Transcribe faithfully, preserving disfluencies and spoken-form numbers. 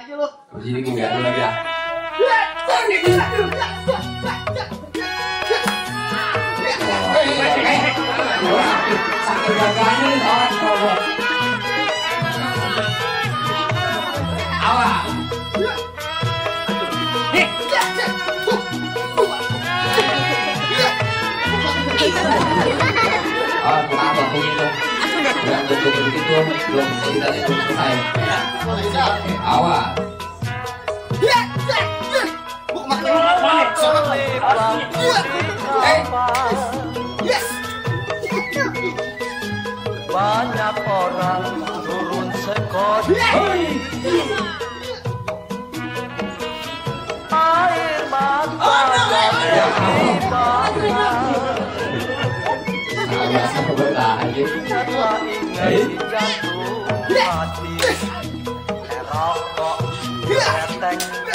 aja lu. Jadi gue nggak lagi ya. Sakit gagahnya nih orang. Awas. Ah, kenapa begitu? Nggak betul begitu, belum kita itu selesai. Awas. Banyak orang turun sekoti. Air mata dari mata. Biasa bertahan gitu. Setelah ingat jantung hati. Rokok, ketek.